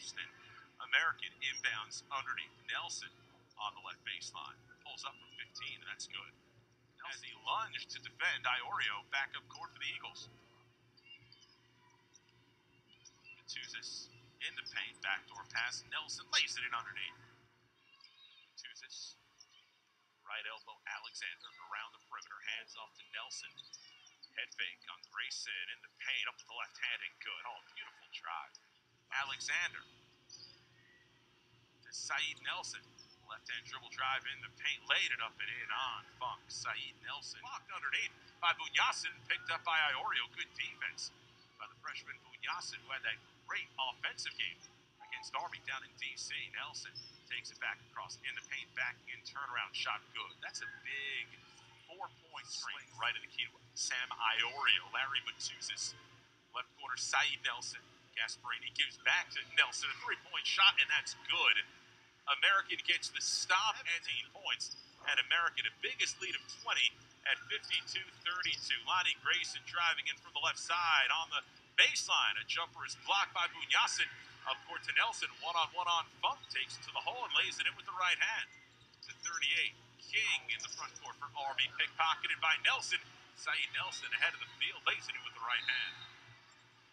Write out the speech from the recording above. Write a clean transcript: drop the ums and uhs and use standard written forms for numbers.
first. And American inbounds underneath Nelson on the left baseline. Pulls up from 15, and that's good. As he lunged to defend, Iorio back up court for the Eagles. Matuzis in the paint, backdoor pass. Nelson lays it in underneath. Matuzis, right elbow, Alexander around the perimeter, hands off to Nelson. Head fake on Grayson in the paint, up to the left hand and good. Oh, beautiful drive. Alexander to Saeed Nelson. Left-hand dribble drive in the paint, laid it up and in on Funk. Saeed Nelson blocked underneath by Bunyasin, picked up by Iorio. Good defense by the freshman Bunyasin, who had that great offensive game against Army down in D.C. Nelson takes it back across in the paint, backing in, turnaround shot, good. That's a big 4-point swing right in the key to Sam Iorio. Larry Matuzis, left corner, Saeed Nelson. Gasparini gives back to Nelson, a 3-point shot, and that's good. American gets the stop at 18 points, and American a biggest lead of 20 at 52-32. Lonnie Grayson driving in from the left side on the baseline. A jumper is blocked by Bunyasin. Up court to Nelson, one-on-one on Funk, takes it to the hole and lays it in with the right hand. To 38, King in the front court for Army, pickpocketed by Nelson. Saeed Nelson ahead of the field, lays it in with the right hand.